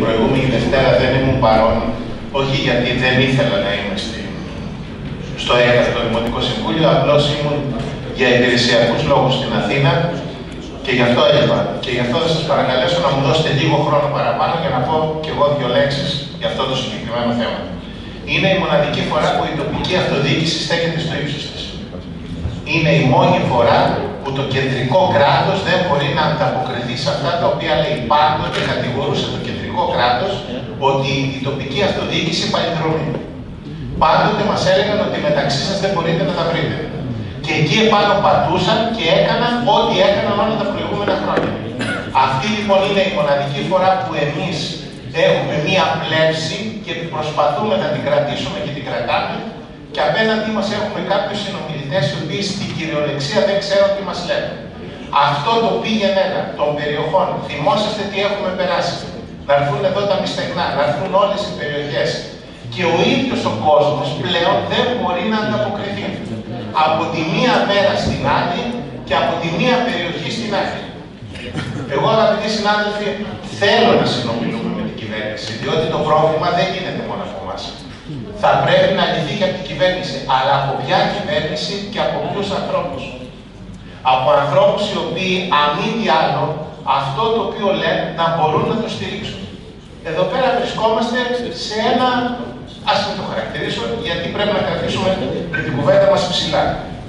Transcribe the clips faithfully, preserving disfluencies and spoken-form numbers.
προηγούμενη Δευτέρα δεν ήμουν παρόν, όχι γιατί δεν ήθελα να είμαι στη, στο έκτακτο Δημοτικό Συμβούλιο, απλώς ήμουν για υπηρεσιακούς λόγους στην Αθήνα και γι' αυτό έλειπα. Και γι' αυτό θα σας παρακαλέσω να μου δώσετε λίγο χρόνο παραπάνω για να πω κι εγώ δύο λέξεις για αυτό το συγκεκριμένο θέμα. Είναι η μοναδική φορά που η τοπική αυτοδιοίκηση στέκεται στο ύψος της. Είναι η μόνη φορά που το κεντρικό κράτος δεν μπορεί να ανταποκριθεί σε αυτά τα οποία λέει. Πάντοτε κατηγορούσε το κεντρικό κράτος ότι η τοπική αυτοδιοίκηση παλινδρομεί. Πάντοτε μας έλεγαν ότι μεταξύ σας δεν μπορείτε να τα βρείτε. Και εκεί επάνω πατούσαν και έκαναν ό,τι έκαναν όλα τα προηγούμενα χρόνια. Αυτή λοιπόν είναι η μοναδική φορά που εμείς έχουμε μία πλεύση και προσπαθούμε να την κρατήσουμε και την κρατάμε, και απέναντί μας έχουμε κάποιους συνομιλητές οι οποίοι στην κυριολεξία δεν ξέρουν τι μας λένε. Αυτό το πήγαινε ένα των περιοχών, θυμόσαστε τι έχουμε περάσει. Να έρθουν εδώ τα μυστεγνά, να έρθουν όλες οι περιοχές. Και ο ίδιος ο κόσμος πλέον δεν μπορεί να ανταποκριθεί. Από τη μία μέρα στην άλλη και από τη μία περιοχή στην άλλη. Εγώ, αγαπητοί συνάδελφοι, θέλω να συνομιλούμε με την κυβέρνηση, διότι το πρόβλημα δεν γίνεται μόνο από εμάς. Θα πρέπει να λυθεί και από την κυβέρνηση. Αλλά από ποια κυβέρνηση και από ποιους ανθρώπους? Από ανθρώπους οι οποίοι, αν μη τι άλλο, αυτό το οποίο λένε να μπορούν να το στηρίξουν. Εδώ πέρα βρισκόμαστε σε ένα, ας μην το χαρακτηρίσω, γιατί πρέπει να κρατήσουμε και την κουβέντα μας ψηλά.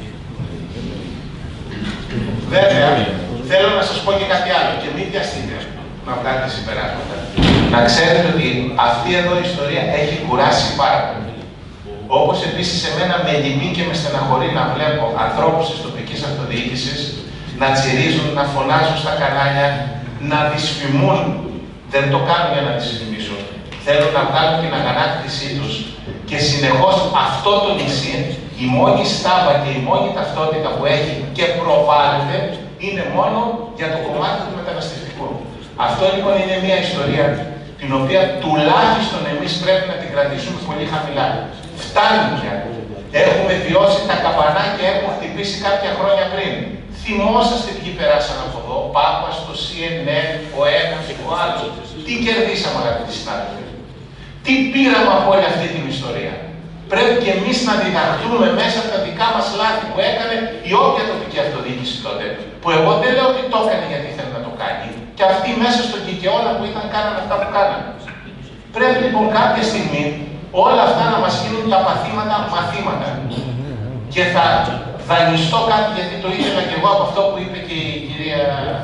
Βέβαια, θέλω να σας πω και κάτι άλλο και μην βιαστείτε να βγάλετε συμπεράσματα. Να ξέρετε ότι αυτή εδώ η ιστορία έχει κουράσει πάρα πολύ. Όπως επίσης εμένα με λυπεί και με στεναχωρεί να βλέπω ανθρώπους της τοπικής αυτοδιοίκησης να τσιρίζουν, να φωνάζουν στα κανάλια, να δυσφημούν. Δεν το κάνουν για να δυσφημίσουν. Θέλουν να βγάλουν την αγανάκτησή τους. Και συνεχώς αυτό το νησί, η μόνη στάβα και η μόνη ταυτότητα που έχει και προβάλλεται είναι μόνο για το κομμάτι του μεταναστευτικού. Αυτό λοιπόν είναι μια ιστορία την οποία τουλάχιστον εμείς πρέπει να την κρατήσουμε πολύ χαμηλά. Φτάνει πια. Έχουμε βιώσει τα καπανάκια, έχουμε χτυπήσει κάποια χρόνια πριν. Θυμόσαστε ποιοι περάσαν από εδώ, ο Πάπας, το σι εν εν, ο ένας, ο άλλος. Τι κερδίσαμε, αγαπητοί συνάδελφοι? Τι πήραμε από όλη αυτή την ιστορία? Πρέπει και εμείς να διδαχτούμε μέσα από τα δικά μας λάθη που έκανε η όποια τοπική αυτοδιοίκηση τότε. Που εγώ δεν λέω ότι το έκανε γιατί ήθελε να το κάνει. Και αυτοί μέσα στον κικαιώνα που ήταν κάνανε αυτά που κάνανε. Πρέπει λοιπόν κάποια στιγμή όλα αυτά να μας γίνουν τα παθήματα μαθήματα. Και θα δανειστώ κάτι, γιατί το ήθελα και εγώ από αυτό που είπε και η κυρία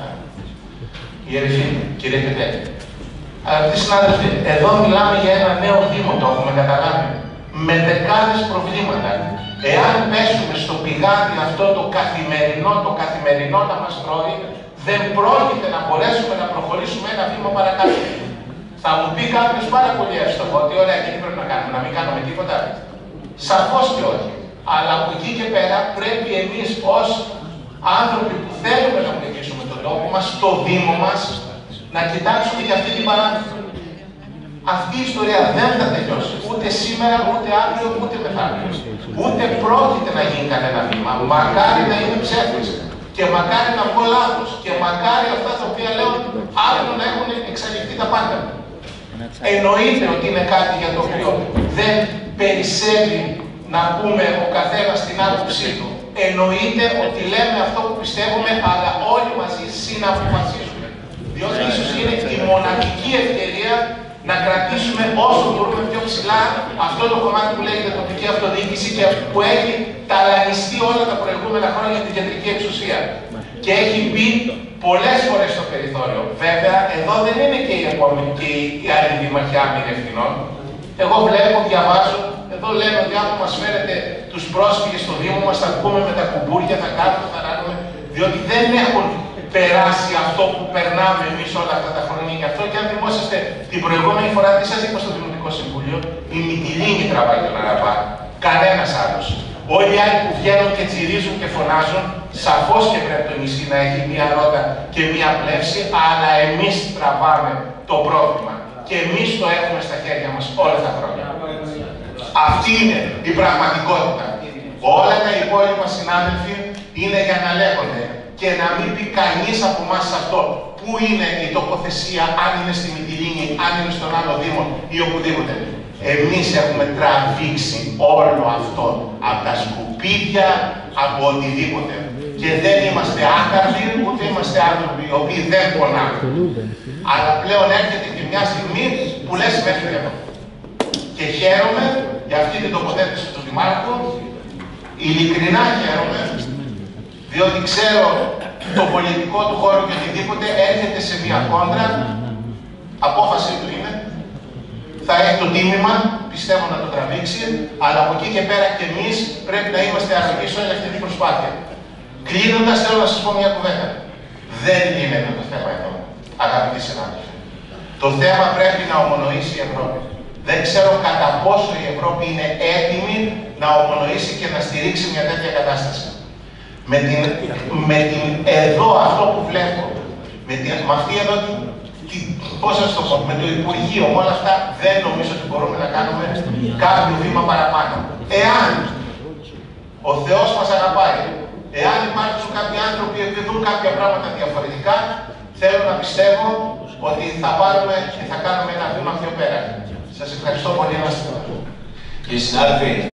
Ιερεφίνη, κυρία Πετέτη. Αγαπητοί συνάδελφοι, εδώ μιλάμε για ένα νέο Δήμο, το έχουμε καταλάβει, με δεκάδες προβλήματα. Εάν πέσουμε στο πηγάδι αυτό το καθημερινό, το καθημερινό να μας τρώει, δεν πρόκειται να μπορέσουμε να προχωρήσουμε ένα βήμα παρακάτω. Θα μου πει κάποιος πάρα πολύ εύστοχο ότι ωραία, και τι πρέπει να κάνουμε, να μην κάνουμε τίποτα? Σαφώς και όχι. Αλλά από εκεί και πέρα πρέπει εμείς ως άνθρωποι που θέλουμε να βοηθήσουμε τον τόπο μας, το Δήμο μας, να κοιτάξουμε για αυτή την παράδειγμα. Αυτή η ιστορία δεν θα τελειώσει ούτε σήμερα, ούτε αύριο, ούτε μεθαύριο. Ούτε πρόκειται να γίνει κανένα βήμα. Μακάρι να είναι ψεύδες. Και μακάρι να βγω λάθος. Και μακάρι αυτά τα οποία λέω αύριο να έχουν εξαλειφθεί τα πάντα. Εννοείται ότι είναι κάτι για το οποίο δεν περισσεύει να πούμε ο καθένας την άποψή του. Εννοείται ότι λέμε αυτό που πιστεύουμε, αλλά όλοι μαζί συναποφασίζουμε. Διότι ίσως είναι η μοναδική ευκαιρία να κρατήσουμε όσο μπορούμε πιο ψηλά αυτό το κομμάτι που λέγεται τοπική αυτοδιοίκηση και που έχει ταλανιστεί όλα τα προηγούμενα χρόνια την κεντρική εξουσία. Και έχει μπει πολλές φορές στο περιθώριο. Βέβαια, εδώ δεν είναι και η επόμενη και η άλλη δημαρχιά Μυρευτινών. Εγώ βλέπω, διαβάζω, εδώ λένε ότι άμα μας φέρετε τους πρόσφυγες στο Δήμο μας, θα πούμε με τα κουμπούρια, θα κάνουμε, θα ράνουμε, διότι δεν έχουν περάσει αυτό που περνάμε εμείς όλα αυτά τα χρόνια. Γι' αυτό και αν θυμόσαστε την προηγούμενη φορά, τι σας είπα στο Δημοτικό Συμβούλιο, η Μυτιλίνη τραβάει τον Αραμπά. Κανένας άλλος. Όλοι οι άλλοι που βγαίνουν και τσιρίζουν και φωνάζουν, σαφώς και πρέπει το νησί να έχει μία ρότα και μία πλεύση, αλλά εμείς τραβάμε το πρόβλημα. Και εμείς το έχουμε στα χέρια μας όλα τα χρόνια. Αυτή είναι η πραγματικότητα. Όλα τα υπόλοιπα, συνάδελφοι, είναι για να λέγονται. και να μην πει κανείς από εμάς αυτό πού είναι η τοποθεσία, αν είναι στη Μυτιλήνη, αν είναι στον άλλο Δήμο ή οπουδήποτε. Εμείς έχουμε τραβήξει όλο αυτό από τα σκουπίδια, από οτιδήποτε. Και δεν είμαστε άκαρδοι, ούτε είμαστε άνθρωποι οι οποίοι δεν πονάμε. Αλλά πλέον έρχεται και μια στιγμή που λες μέχρι εδώ. Και χαίρομαι για αυτή την τοποθέτηση του Δημάρχου. Ειλικρινά χαίρομαι, διότι ξέρω το πολιτικό του χώρο και οτιδήποτε έρχεται σε μια κόντρα. Απόφαση του είναι. Θα έχει το τίμημα, πιστεύω να το τραβήξει, αλλά από εκεί και πέρα και εμείς πρέπει να είμαστε αρρωγοί σε όλη αυτή την προσπάθεια. Κλείνοντας, θέλω να σας πω μια κουβέντα. Δεν γίνεται το θέμα εδώ, αγαπητοί συνάδελφοι. Το θέμα πρέπει να ομονοήσει η Ευρώπη. Δεν ξέρω κατά πόσο η Ευρώπη είναι έτοιμη να ομονοήσει και να στηρίξει μια τέτοια κατάσταση. Με, την, με την, εδώ αυτό που βλέπω, με, την, με αυτή εδώ την, την, πώς σας το πω, με το Υπουργείο, με όλα αυτά, δεν νομίζω ότι μπορούμε να κάνουμε κάποιο βήμα παραπάνω. Εάν ο Θεός μας αγαπάει, εάν υπάρξουν κάποιοι άνθρωποι που δουν κάποια πράγματα διαφορετικά, θέλω να πιστεύω ότι θα πάρουμε και θα κάνουμε ένα βήμα πιο πέρα. Σας ευχαριστώ πολύ. Κύριοι συνάδελφοι,